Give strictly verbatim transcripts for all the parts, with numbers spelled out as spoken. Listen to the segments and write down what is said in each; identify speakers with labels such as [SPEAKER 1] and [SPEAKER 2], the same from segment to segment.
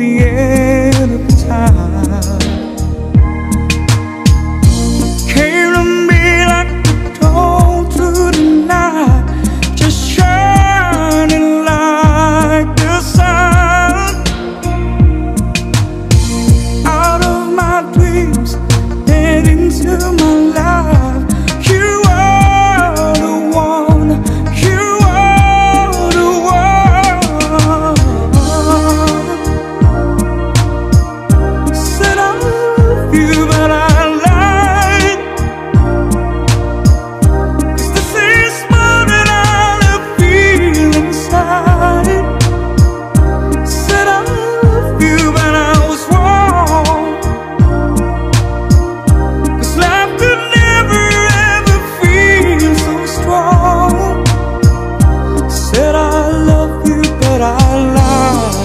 [SPEAKER 1] the end of time. Came to me like the dawn through the night, just shining like the sun. Out of my dreams and into my life, you are the one, you are the one. Said I love you, but I lied, 'cause this is more than I'll feel inside. Said I love you, but I was wrong, 'cause life could never ever feel so strong. Said I love you, but I lied.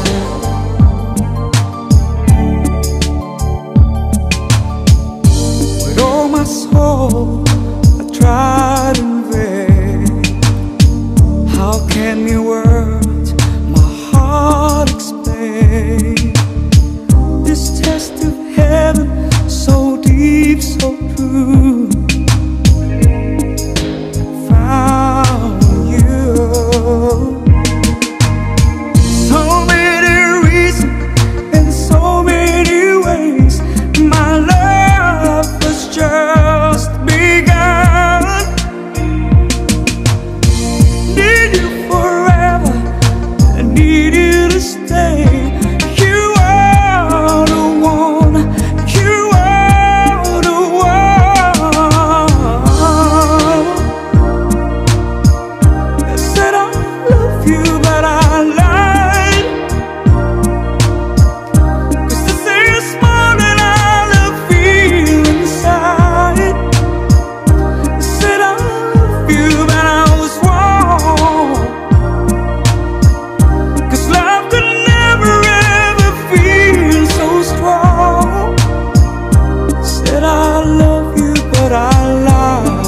[SPEAKER 1] With all my soul I tried in vain. How can your words, my heart explain this test of heaven, so deep, so true? Found you. So many reasons and so many ways. My love was just begun. Need you forever, I need you to stay. You are the one, you are the one. I said I love you, but I lied, 'cause this is more than I'll feel inside. I said I love you, but I was wrong, 'cause love could never ever feel so strong. Said I love you, but I lied.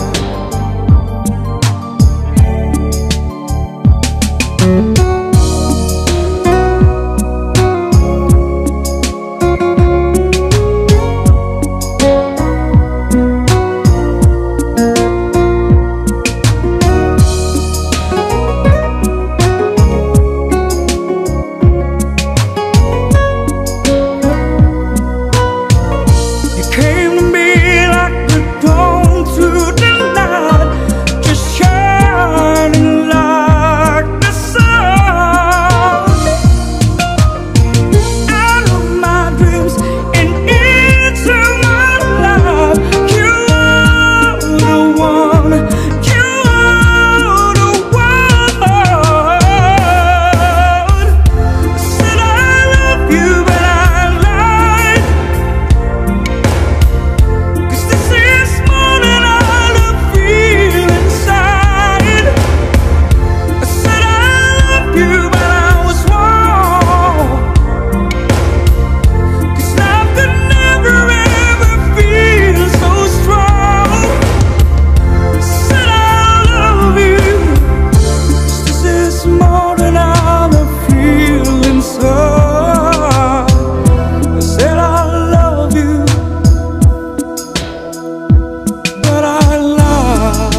[SPEAKER 1] You came to me like the dawn through the night, just shining like the sun. Out of my dreams and into my life, you are the one, you are the one. Said I love you, but I lied, 'cause this is more than I'll feel inside. I said I love you, but I was wrong, 'cause love could never ever feel so strong. Said I love you, 'cause this is more than I'll feel inside. I said I love you, but I lied.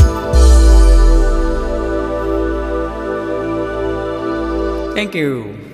[SPEAKER 1] Thank you.